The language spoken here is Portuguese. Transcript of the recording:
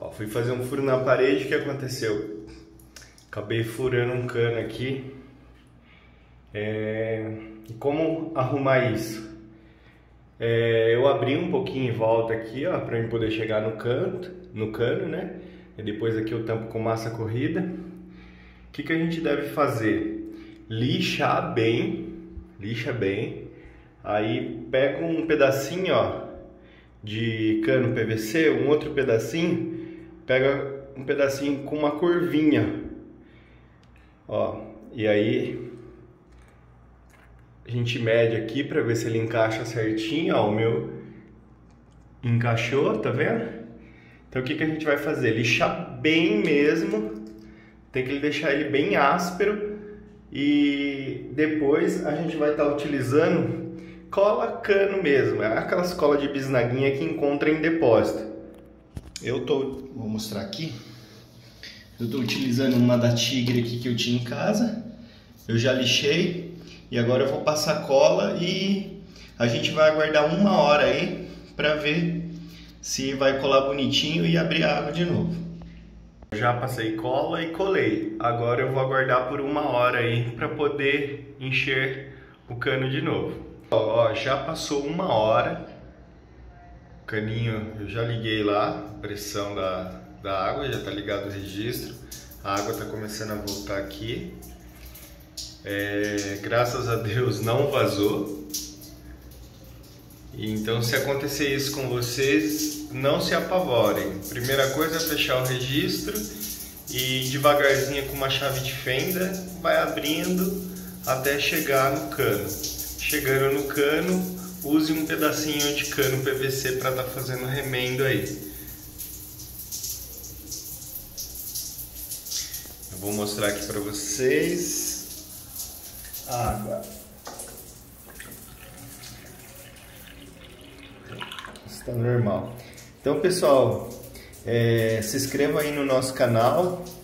Ó, fui fazer um furo na parede, o que aconteceu? Acabei furando um cano aqui. E como arrumar isso? Eu abri um pouquinho em volta aqui, ó, para eu poder chegar no cano, né? E depois aqui eu tampo com massa corrida. O que a gente deve fazer? Lixa bem. Aí pega um pedacinho, ó, de cano PVC, um outro pedacinho, pega um pedacinho com uma curvinha, ó, e aí a gente mede aqui para ver se ele encaixa certinho, ó, o meu encaixou, tá vendo? Então o que a gente vai fazer? Lixar bem mesmo, tem que deixar ele bem áspero e depois a gente vai estar utilizando cola cano mesmo, é aquelas colas de bisnaguinha que encontra em depósito. Vou mostrar aqui, eu estou utilizando uma da Tigre aqui que eu tinha em casa, eu já lixei e agora eu vou passar cola e a gente vai aguardar 1 hora aí para ver se vai colar bonitinho e abrir a água de novo. Eu já passei cola e colei, agora eu vou aguardar por 1 hora aí para poder encher o cano de novo. Ó, já passou 1 hora, o caninho eu já liguei lá, a pressão da água, já tá ligado o registro, a água tá começando a voltar aqui, graças a Deus não vazou, então se acontecer isso com vocês, não se apavorem, primeira coisa é fechar o registro e devagarzinho com uma chave de fenda vai abrindo até chegar no cano. Chegando no cano, use um pedacinho de cano PVC para estar fazendo remendo aí. Eu vou mostrar aqui para vocês a água. Está normal. Então, pessoal, se inscreva aí no nosso canal.